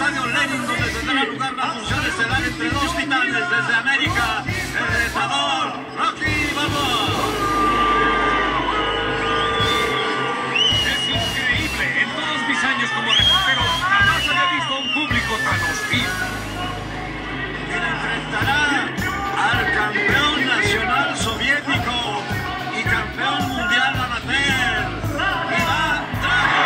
Estadio Lenin, donde tendrá lugar la función estelar entre dos titanes desde América, el retador Rocky Balboa. Es increíble, en todos mis años como reportero jamás había visto a un público tan hostil. Quien enfrentará al campeón nacional soviético y campeón mundial amateur, Iván Drago.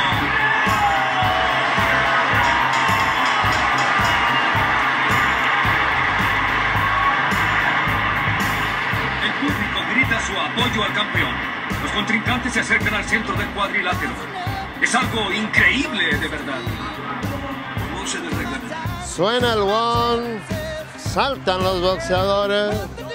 El público grita su apoyo al campeón. Los contrincantes se acercan al centro del cuadrilátero. Es algo increíble, de verdad. Conoce el reglamento. Suena el gong, saltan los boxeadores.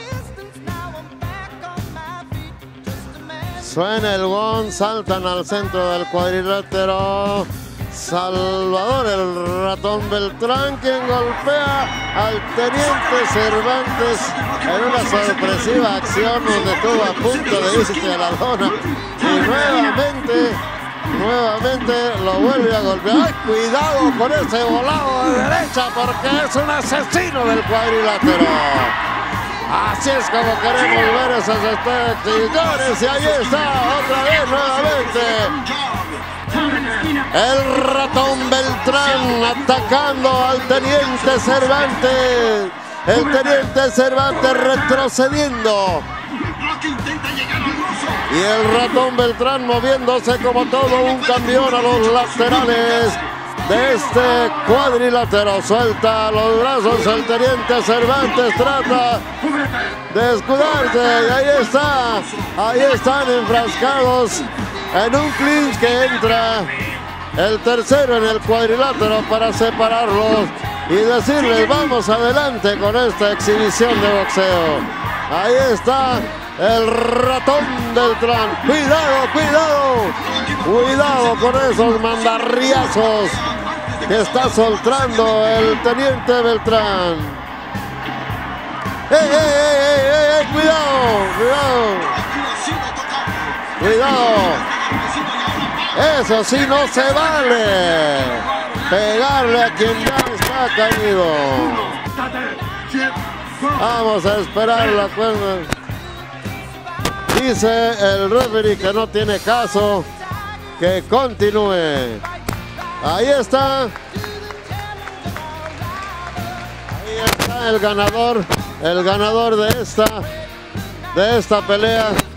Suena el gong, saltan al centro del cuadrilátero. Salvador el Ratón Beltrán, quien golpea al teniente Cervantes en una sorpresiva acción donde estuvo a punto de irse a la lona. Y nuevamente lo vuelve a golpear. ¡Ay, cuidado con ese volado de derecha, porque es un asesino del cuadrilátero! Así es como queremos ver esos espectadores. Y ahí está, otra vez nuevamente el Ratón Beltrán atacando al teniente Cervantes. El teniente Cervantes retrocediendo. Y el Ratón Beltrán moviéndose como todo un campeón a los laterales de este cuadrilátero. Suelta los brazos el teniente Cervantes, trata de escudarse. Y ahí están enfrascados en un clinch que entra el tercero en el cuadrilátero para separarlos y decirles vamos adelante con esta exhibición de boxeo. Ahí está el Ratón Beltrán. Cuidado con esos mandarriazos que está soltando el teniente Beltrán. Cuidado. Eso sí no se vale. Pegarle a quien ya está caído. Vamos a esperar la cuerda. Dice el referee que no tiene caso, que continúe. Ahí está. Ahí está el ganador de esta pelea.